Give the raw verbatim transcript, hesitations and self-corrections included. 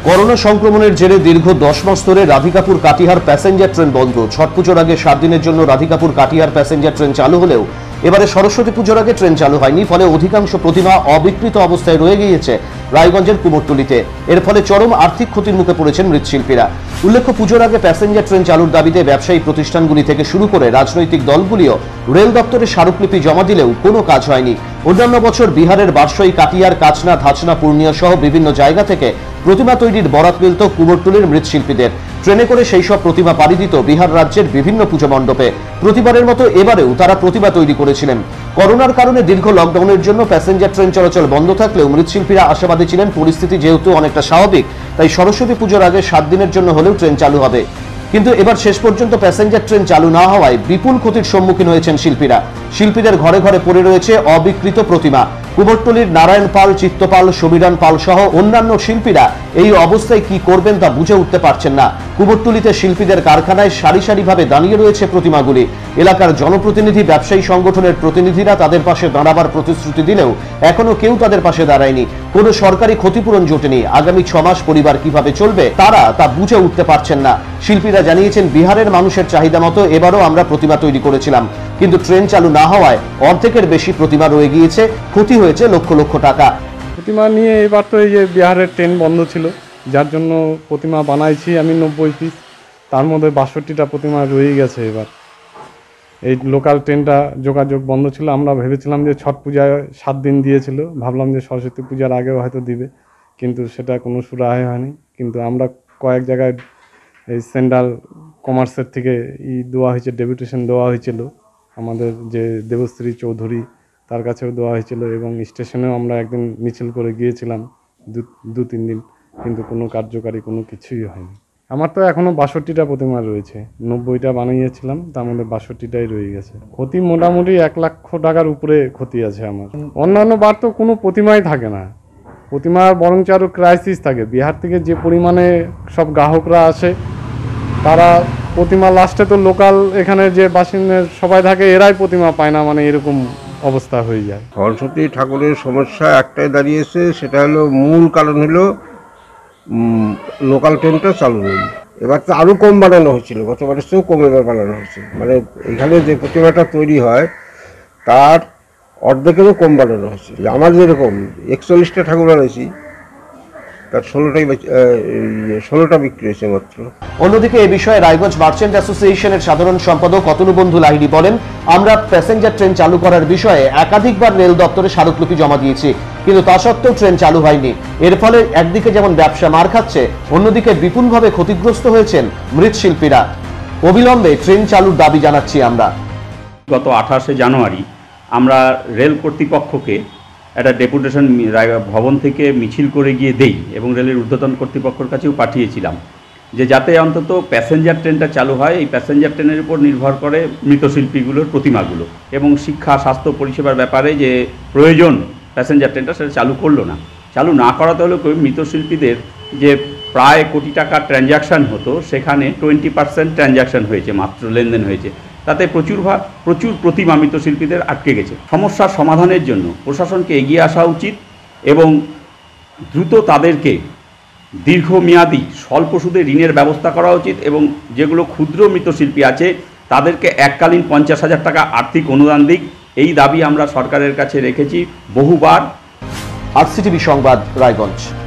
Corona সংক্রমণের জেরে দীর্ঘ দশ মাস ধরে রাধিকাপুর কাটিহার প্যাসেঞ্জার ট্রেন বন্ধ। ছট পুজোর আগে সাত দিনের জন্য রাধিকাপুর কাটিহার প্যাসেঞ্জার ট্রেন চালু হলেও এবারে সরস্বতী পুজোর আগে ট্রেন চালু হয়নি, ফলে অধিকাংশ প্রতিমা অবিকৃত অবস্থায় রয়ে গিয়েছে রায়গঞ্জের কুমোরটুলিতে। এর ফলে চরম আর্থিক ক্ষতির মুখে পড়েছেন মৃৎশিল্পীরা। উল্লেখ্য, পুজোর আগে প্যাসেঞ্জার ট্রেন চালুর দাবিতে ব্যবসায়ী প্রতিষ্ঠানগুলি থেকে শুরু করে রাজনৈতিক দলগুলিও রেল দপ্তরে স্মারকলিপি জমা দিলেও কোনো কাজ হয়নি। অন্যান্য বছর বিহারের বারসই, কাটিয়ার, কাচনা, ধাচনা, পূর্ণিয়া সহ বিভিন্ন জায়গা থেকে প্রতিমা তৈরির বরাত মিলত কুমোরটুলির মৃৎশিল্পীদের। ট্রেনে করে সেই সব প্রতিমা পাড়ি দিত বিহার রাজ্যের বিভিন্ন পুজো মণ্ডপে। প্রতিবারের মতো এবারেও তারা প্রতিমা তৈরি করেছিলেন। করোনার কারণে দীর্ঘ লকডাউনের জন্য প্যাসেঞ্জার ট্রেন চলাচল বন্ধ থাকলেও মৃৎশিল্পীরা আশাবাদী ছিলেন পরিস্থিতি যেহেতু অনেকটা স্বাভাবিক, তাই সরস্বতী পুজোর আগে সাত দিনের জন্য হলেও ট্রেন চালু হবে। কিন্তু এবার শেষ পর্যন্ত প্যাসেঞ্জার ট্রেন চালু না হওয়ায় বিপুল ক্ষতির সম্মুখীন হয়েছেন শিল্পীরা। শিল্পীদের ঘরে ঘরে পড়ে রয়েছে অবিকৃত প্রতিমা। কুমোরটুলির নারায়ণ পাল, চিত্তপাল, সমীরণ পাল সহ অন্যান্য শিল্পীরা এই অবস্থায় কি করবেন তা বুঝে উঠতে পারছেন না। কুমোরটুলিতে শিল্পীদের কারখানায় সারি সারিভাবে দাঁড়িয়ে রয়েছে প্রতিমাগুলি। এলাকার জনপ্রতিনিধি, ব্যবসায়ী সংগঠনের প্রতিনিধিরা তাদের পাশে দাঁড়াবার প্রতিশ্রুতি দিলেও এখনো কেউ তাদের পাশে দাঁড়ায়নি। কোনো সরকারি ক্ষতিপূরণ জোটেনি। আগামী ছ মাস পরিবার কিভাবে চলবে তারা তা বুঝে উঠতে পারছেন না। শিল্পীরা জানিয়েছেন, বিহারের মানুষের চাহিদা মতো এবারও আমরা প্রতিমা তৈরি করেছিলাম, কিন্তু ট্রেন চালু না হওয়ায় অর্ধেকের বেশি প্রতিমা রয়ে গিয়েছে, ক্ষতি হয়েছে লক্ষ লক্ষ টাকা। প্রতিমা নিয়ে এবার তো এই যে বিহারের ট্রেন বন্ধ ছিল, যার জন্য প্রতিমা বানাইছি আমি নব্বই পিস, তার মধ্যে বাষট্টিটা প্রতিমা রয়ে গেছে। এবার এই লোকাল ট্রেনটা যোগাযোগ বন্ধ ছিল। আমরা ভেবেছিলাম যে ছট পূজায় সাত দিন দিয়েছিল, ভাবলাম যে সরস্বতী পূজার আগেও হয়তো দিবে, কিন্তু সেটা কোনো সুরাহা হয়নি। কিন্তু আমরা কয়েক জায়গায় এই সেন্ট্রাল কমার্সের থেকে ই দেওয়া হয়েছে, ডেপুটেশন দেওয়া হয়েছিল আমাদের যে দেবশ্রী চৌধুরী, তার কাছেও দেওয়া হয়েছিল, এবং স্টেশনেও আমরা একদিন মিছিল করে গিয়েছিলাম দু তিন দিন, কিন্তু কোনো কার্যকারী কোনো কিছুই হয়নি। আমার তো এখনও বাষট্টিটা প্রতিমা রয়েছে, নব্বইটা বানিয়েছিলাম, তার মধ্যে বাষট্টিটাই রয়ে গেছে। ক্ষতি মোটামুটি এক লক্ষ টাকার উপরে ক্ষতি আছে আমার। অন্যান্য বার তো কোনো প্রতিমাই থাকে না, প্রতিমার বরঞ্চ আরও ক্রাইসিস থাকে। বিহার থেকে যে পরিমাণে সব গ্রাহকরা আসে, তারা প্রতিমা লাস্টে তো লোকাল এখানে যে বাসিন্দা সবাই থাকে, এরাই প্রতিমা পায় না, মানে এরকম অবস্থা হয়ে যায়। সরস্বতী ঠাকুরের সমস্যা একটাই দাঁড়িয়েছে, সেটা হলো মূল কারণ হলো লোকাল ট্রেনটা চালু নেই। এবার তো আরও কম বানানো হয়েছিল, গতবারের চেয়েও কম এবার বানানো হয়েছে। মানে এখানে যে প্রতিমাটা তৈরি হয় তার অর্ধেকেরও কম বানানো হয়েছে। আমার যেরকম একচল্লিশটা ঠাকুর বানাইছি, তার ষোলোটাই ষোলোটা বিক্রি হয়েছে মাত্র। অন্যদিকে এ বিষয়ে রায়গঞ্জ মার্চেন্ট অ্যাসোসিয়েশনের সাধারণ সম্পাদক অতনুবন্ধু লাহিড়ী বলেন, আমরা প্যাসেঞ্জার ট্রেন চালু করার বিষয়ে একাধিকবার রেল দপ্তরে স্মারকলিপি জমা দিয়েছি, কিন্তু তা সত্ত্বেও ট্রেন চালু হয়নি। এর ফলে একদিকে যেমন ব্যবসা মার খাচ্ছে, অন্যদিকে বিপুলভাবে ক্ষতিগ্রস্ত হয়েছেন মৃৎশিল্পীরা। অবিলম্বে ট্রেন চালুর দাবি জানাচ্ছি আমরা। গত আঠাশে জানুয়ারি আমরা রেল কর্তৃপক্ষকে একটা ডেপুটেশন ভবন থেকে মিছিল করে গিয়ে দেই, এবং রেলের ঊর্ধ্বতন কর্তৃপক্ষের কাছেও পাঠিয়েছিলাম যে যাতে অন্তত প্যাসেঞ্জার ট্রেনটা চালু হয়। এই প্যাসেঞ্জার ট্রেনের উপর নির্ভর করে মৃৎশিল্পীগুলোর প্রতিমাগুলো, এবং শিক্ষা স্বাস্থ্য পরিষেবার ব্যাপারে যে প্রয়োজন প্যাসেঞ্জার ট্রেনটা, সেটা চালু করলো না। চালু না করাতে হলেও মৃৎশিল্পীদের যে প্রায় কোটি টাকা ট্রানজ্যাকশান হতো, সেখানে টোয়েন্টি পার্সেন্ট ট্রানজ্যাকশান হয়েছে, মাত্র লেনদেন হয়েছে। তাতে প্রচুর প্রচুর প্রতিমা মৃৎশিল্পীদের আটকে গেছে। সমস্যার সমাধানের জন্য প্রশাসনকে এগিয়ে আসা উচিত, এবং দ্রুত তাদেরকে দীর্ঘমেয়াদী স্বল্প সুদে ঋণের ব্যবস্থা করা উচিত, এবং যেগুলো ক্ষুদ্র মৃৎশিল্পী আছে তাদেরকে এককালীন পঞ্চাশ হাজার টাকা আর্থিক অনুদান দিক। এই দাবি আমরা সরকারের কাছে রেখেছি বহুবার। আরসিটিভি সংবাদ, রায়গঞ্জ।